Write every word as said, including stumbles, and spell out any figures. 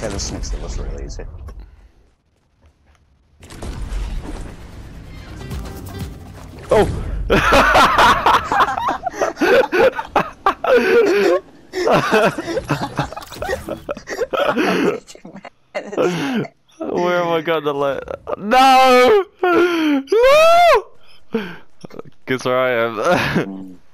Yeah, the snake still was really easy. Oh! Where am I gonna let? No! No! Guess where I am.